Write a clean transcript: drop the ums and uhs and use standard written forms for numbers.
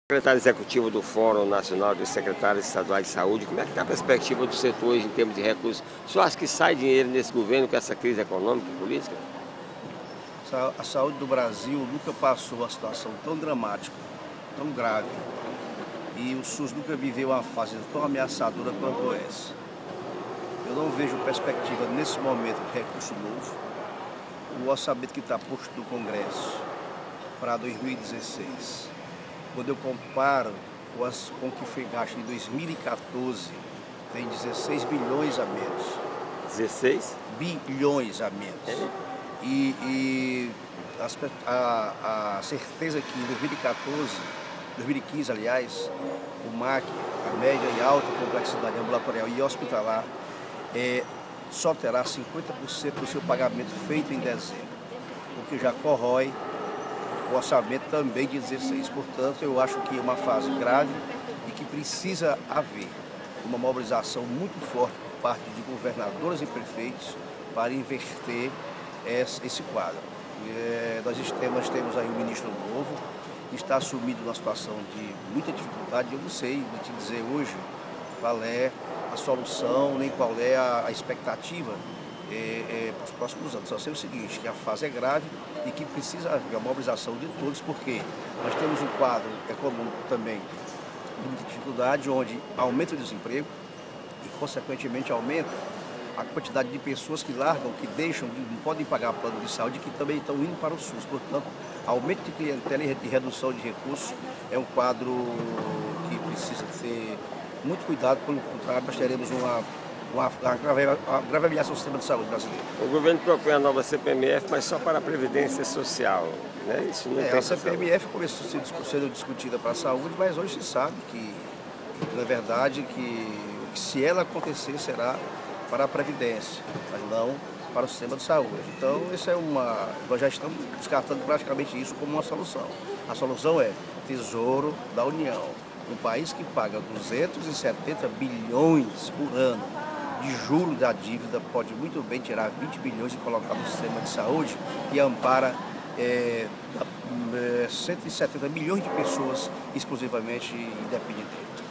Secretário executivo do Fórum Nacional dos Secretários Estaduais de Saúde, como é que está a perspectiva do setor hoje em termos de recursos? O senhor acha que sai dinheiro nesse governo com essa crise econômica e política? A saúde do Brasil nunca passou uma situação tão dramática, tão grave, e o SUS nunca viveu uma fase tão ameaçadora quanto essa. Eu não vejo perspectiva nesse momento de recurso novo. O orçamento que está posto no Congresso para 2016, quando eu comparo com o que foi gasto em 2014, tem 16 bilhões a menos. 16? Bilhões a menos. É. E a certeza que em 2015, aliás, o MAC, a média e alta complexidade ambulatorial e hospitalar, só terá 50% do seu pagamento feito em dezembro, o que já corrói o orçamento também de 16. Portanto, eu acho que é uma fase grave e que precisa haver uma mobilização muito forte por parte de governadores e prefeitos para inverter esse quadro. Nós temos aí um ministro novo, que está assumindo uma situação de muita dificuldade. Eu não sei te dizer hoje qual é a solução, nem qual é a expectativa para os próximos anos. Só sei o seguinte, que a fase é grave e que precisa haver a mobilização de todos, porque nós temos um quadro econômico também de muita dificuldade, onde aumenta o desemprego e, consequentemente, aumenta a quantidade de pessoas que largam, que deixam, que não podem pagar plano de saúde, que também estão indo para o SUS. Portanto, aumento de clientela e redução de recursos é um quadro que precisa ter muito cuidado, pelo contrário, nós teremos uma grave ameaça ao sistema de saúde brasileiro. O governo propõe a nova CPMF, mas só para a Previdência Social, né? Isso não tem a CPMF começou sendo discutida para a saúde, mas hoje se sabe que, na verdade, que se ela acontecer, será para a Previdência, mas não para o sistema de saúde. Então, nós já estamos descartando praticamente isso como uma solução. A solução é Tesouro da União. Um país que paga 270 bilhões por ano de juros da dívida pode muito bem tirar 20 bilhões e colocar no sistema de saúde e ampara 170 milhões de pessoas exclusivamente independentes.